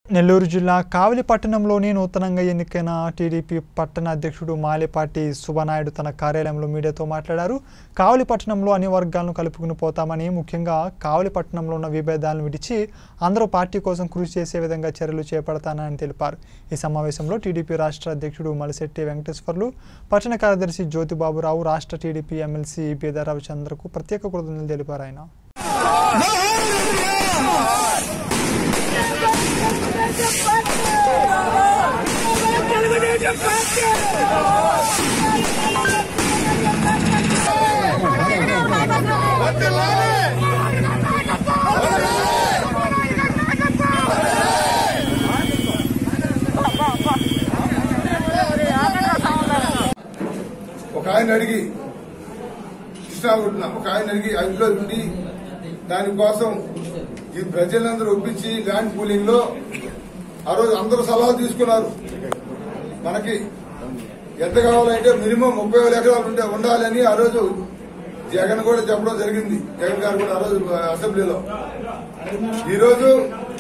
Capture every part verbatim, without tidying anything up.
నెల్లూరు జిల్లా కావలి పట్టణంలోని నూతనంగా ఎన్నికైన టీడీపీ పట్టణ అధ్యక్షుడు మాలేపాటి సుబ్బనాయుడు తన కార్యాలయంలో మీడియాతో మాట్లాడారు. కావలి పట్టణంలో అన్ని వర్గాలను కలుపుకుని పోతామని, ముఖ్యంగా కావలి పట్టణంలో ఉన్న విభేదాలను విడిచి అందరూ పార్టీ కోసం కృషి చేసే విధంగా చర్యలు చేపడతానని తెలిపారు. ఈ సమావేశంలో టీడీపీ రాష్ట్ర అధ్యక్షుడు మలిశెట్టి వెంకటేశ్వర్లు, పట్టణ కార్యదర్శి జ్యోతిబాబురావు, రాష్ట్ర టీడీపీ ఎమ్మెల్సీ బీదా రవిచంద్రకు ప్రత్యేక కృతజ్ఞతలు తెలిపారు. ఆయన ఒక ఆయన అడిగి కృష్ణాగుంటున్న ఒక ఆయన అడిగి అందులో ఉండి దానికోసం ఈ ప్రజలందరూ ఒప్పించి ల్యాండ్ పూలింగ్ లో ఆ రోజు అందరూ సలహా తీసుకున్నారు. మనకి ఎంత కావాలంటే మినిమం ముప్పై వేల ఎకరాలు ఉంటే ఉండాలని ఆ రోజు జగన్ కూడా చెప్పడం జరిగింది. జగన్ గారు కూడా ఆ రోజు అసెంబ్లీలో. ఈరోజు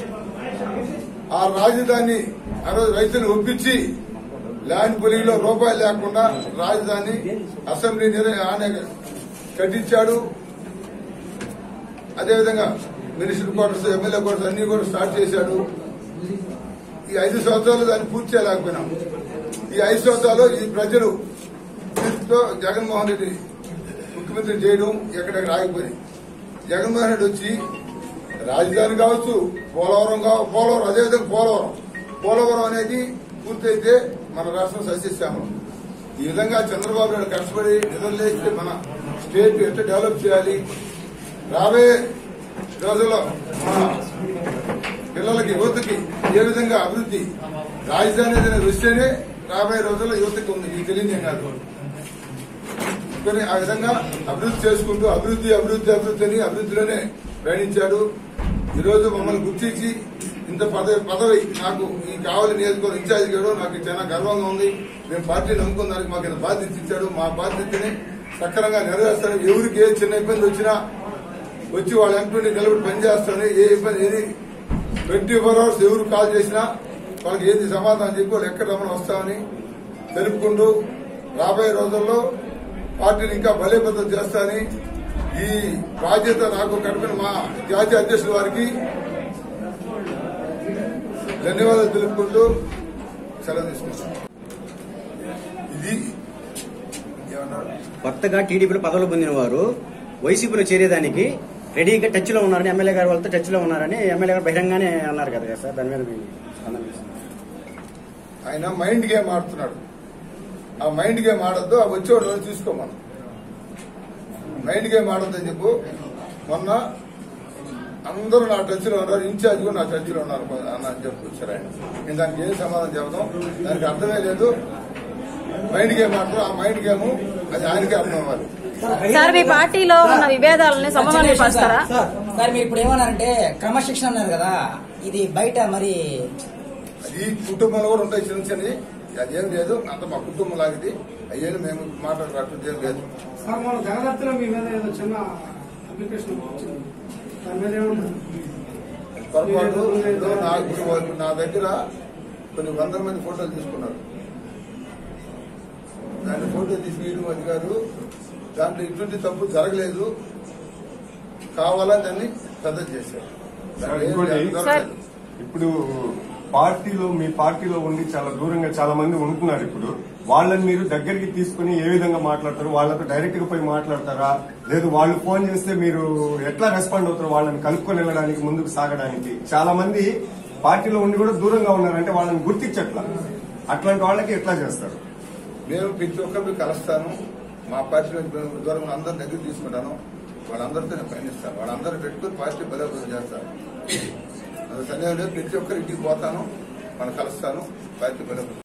ఆ రాజధాని ఆ రోజు రైతులను ఒప్పించి ల్యాండ్ పూలింగ్ లో రూపాయలు లేకుండా రాజధాని అసెంబ్లీ ఆయన కట్టించాడు. అదేవిధంగా మినిస్టర్ క్వార్టర్స్, ఎమ్మెల్యే క్వార్టర్స్ అన్ని కూడా స్టార్ట్ చేశాడు. ఈ ఐదు సంవత్సరాలు దాన్ని పూర్తి చేయలేకపోయినాం. ఈ ఐదు సంవత్సరాలు ఈ ప్రజలు జగన్మోహన్ రెడ్డి ముఖ్యమంత్రి చేయడం ఎక్కడెక్కడ ఆగిపోయింది. జగన్మోహన్ రెడ్డి వచ్చి రాజధాని కావచ్చు, పోలవరం కావచ్చు, పోలవరం అదేవిధంగా పోలవరం పోలవరం అనేది పూర్తయితే మన రాష్ట్రం సస్యశ్యామలం. ఈ విధంగా చంద్రబాబు నాయుడు కష్టపడి నిద్రలేస్తే మన స్టేట్ ఎట్లా డెవలప్ చేయాలి, రాబోయే రోజుల్లో మన పిల్లలకి, యువతకి ఏ విధంగా అభివృద్ధి, రాజధాని ఏదైనా వస్తేనే రాబోయే రోజుల్లో యువతకి ఉంది. మీకు తెలియదు కాదు. కానీ ఆ విధంగా అభివృద్ధి చేసుకుంటూ అభివృద్ధి అభివృద్ధి అభివృద్ధి అని అభివృద్ధిలోనే ప్రయాణించాడు. ఈరోజు మమ్మల్ని గుర్తించి ఇంత పదవి పదవి నాకు ఈ కావలి నియోజకవర్గం ఇన్ఛార్జ్ చేయడం నాకు చాలా గర్వంగా ఉంది. మేము పార్టీని నమ్ముకున్న దానికి మాకు ఇంత బాధ్యత ఇచ్చాడు. మా బాధ్యతని సక్రమంగా నెరవేరుస్తాడు. ఎవరికి ఏ చిన్న ఇబ్బంది వచ్చినా వచ్చి వాళ్ళ ఎంపీ నిలబడి పనిచేస్తామని, ఏ ఇబ్బంది ఏది ట్వంటీ ఫోర్ అవర్స్ ఎవరు కాల్ చేసినా వాళ్ళకి ఏది సమాధానం చెప్పి వాళ్ళు ఎక్కడ రమ్మని వస్తామని తెలుపుకుంటూ రాబోయే రోజుల్లో పార్టీని ఇంకా బలోపేతం చేస్తానని ఈ బాధ్యత నాకు కడిపిన మా జాతీయ అధ్యక్షుల వారికి ధన్యవాదాలు తెలుపుకుంటూ సెలవు తీసుకుంటాం. ఇది కొత్తగా టీడీపీలో పదవులు పొందిన వారు వైసీపీలో చేరేదానికి రెడీగా టచ్ లో ఉన్నారని, ఎమ్మెల్యే గారు వాళ్ళతో టచ్ లో ఉన్నారని ఎమ్మెల్యే గారు బహిరంగానే అన్నారు కదా సార్. దాని మీద ఆయన మైండ్ గేమ్ ఆడుతున్నాడు. ఆ మైండ్ గేమ్ ఆడద్దు, ఆ వచ్చేవాడు చూసుకోమను. మైండ్ గేమ్ ఆడద్దని చెప్పు. మొన్న అందరూ నా టచ్ లో ఉన్నారు, ఇన్ఛార్జ్ కూడా నా టచ్ లో ఉన్నారు అని చెప్పి వచ్చారు ఆయన. నేను దానికి ఏం సమాధానం చెబుతాం, దానికి అర్థమే లేదు. మైండ్ గేమ్ ఆడుతూ ఆ మైండ్ గేమ్ అది ఆయనకే అర్థం అవ్వాలి. సార్, మీ పార్టీలో ఉన్న విభేదాలని సమాధానపరుస్తారా? సార్, మీరు ఇప్పుడు ఏమన్నారంటే క్రమశిక్షణ అన్నారు కదా, ఇది బయట మరి అది కుటుంబంలో కూడా ఉంటాయి చిన్న చిన్నవి. అదేం లేదు, అంత మా కుటుంబం లాగిది. అయ్యేది మేము మాట్లాడుకుంటే ఏం లేదు. పొరపాటు నాకు నా దగ్గర కొన్ని వందల మంది ఫోటోలు తీసుకున్నారు. దాన్ని ఫోటో తీసుకుని అది కాదు, దాంట్లో ఇటువంటి తప్పు జరగలేదు, కావాలని దాన్ని పెద్ద చేశారు. ఇప్పుడు పార్టీలో మీ పార్టీలో ఉండి చాలా దూరంగా చాలా మంది ఉంటున్నారు. ఇప్పుడు వాళ్ళని మీరు దగ్గరికి తీసుకుని ఏ విధంగా మాట్లాడతారు? వాళ్ళతో డైరెక్ట్ గా పోయి మాట్లాడతారా? లేదు వాళ్ళు ఫోన్ చేస్తే మీరు ఎట్లా రెస్పాండ్ అవుతారు? వాళ్ళని కలుపుకొని వెళ్ళడానికి, ముందుకు సాగడానికి చాలా మంది పార్టీలో ఉండి కూడా దూరంగా ఉన్నారంటే వాళ్ళని గుర్తించట్లా. అట్లాంటి వాళ్ళకి ఎట్లా చేస్తారు? నేను ప్రతి ఒక్కరికి కలుస్తాను. మా పార్టీలో దూరంగా అందరిని దగ్గర తీసుకుంటాను. వాళ్ళందరితో నేను పయనిస్తాను. వాళ్ళందరూ పెట్టుకుని పార్టీ బలోపేతం చేస్తాను. సందేహం లేదు. ప్రతి ఒక్కరి ఇంటికి పోతాను, మనం కలుస్తాను, పార్టీ బలోపేతం